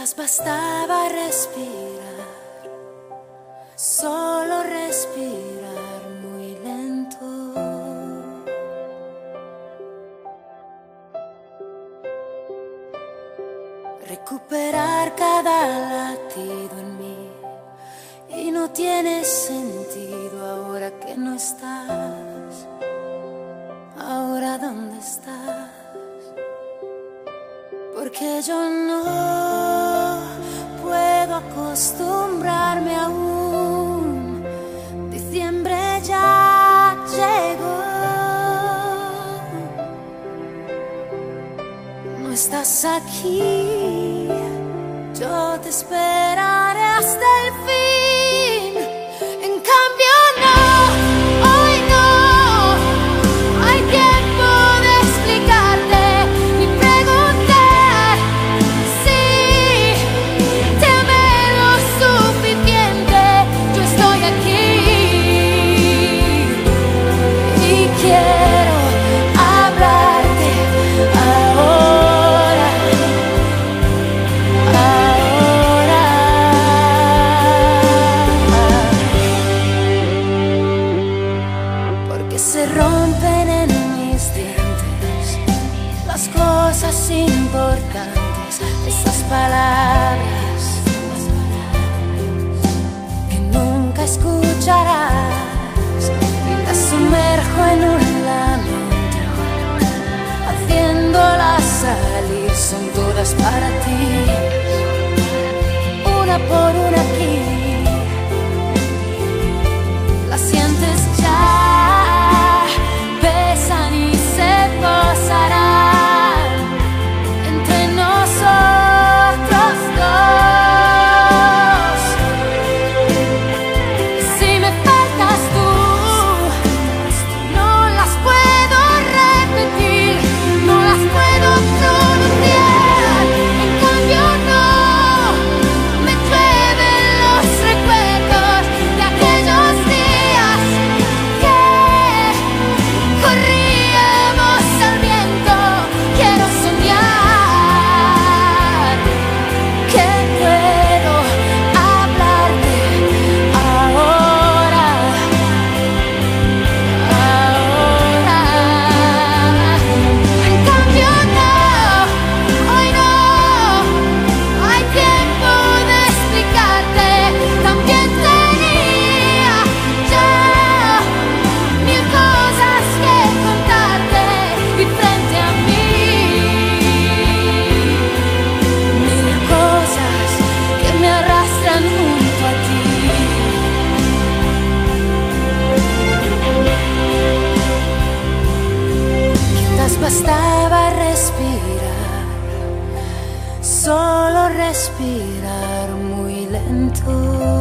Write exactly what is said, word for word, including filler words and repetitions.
Quizás bastaba respirar, solo respirar muy lento. Recuperar cada latido en mí, y no tiene sentido ahora que no estás. Ahora ¿dónde estás? Porque yo no puedo acostumbrarme aún. Diciembre ya llegó. No estás aquí, yo te esperaré hasta el fin. En cambio no, hoy no hay tiempo de explicarte ni preguntar si te amé lo suficiente. Yo estoy aquí y quiero hablarte ahora, ahora. Porque se rompen en mis dientes las cosas importantes, esas palabras que nunca escucharás. Y las sumerjo en un lamento, haciéndolas salir. Son todas para ti, una por una aquí. Las sientes ya, pesan y se posarán entre nosotros dos. Y si me faltas tú, no las puedo repetir, no las puedo pronunciar. En cambio no, me llueven los recuerdos de aquellos días que corríamos al viento. Quiero soñar que puedo hablarte ahora, ahora. En cambio no, hoy no hay tiempo de explicarte. También tenía ya mil cosas que contarte y frente a mí mil cosas que me arrastran junto a ti. Quizás bastaba respirar, solo respirar muy lento.